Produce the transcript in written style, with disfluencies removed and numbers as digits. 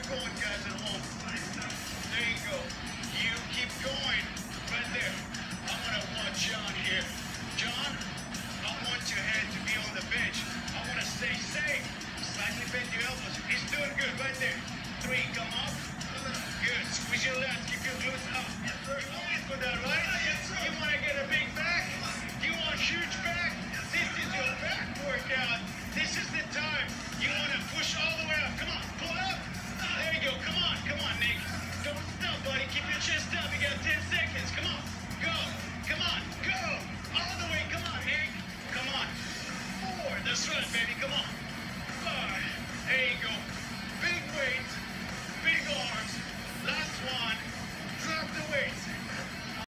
going, guys at home. There you go. You keep going. Right there. I'm going to watch John here. John, I want your head to be on the bench. I want to stay safe. Slightly bend your elbows. He's doing good. Right there. 3, come up. Good. Squeeze your lats. Keep your glutes up. You always do that, right? You want to get a big back? You want huge back?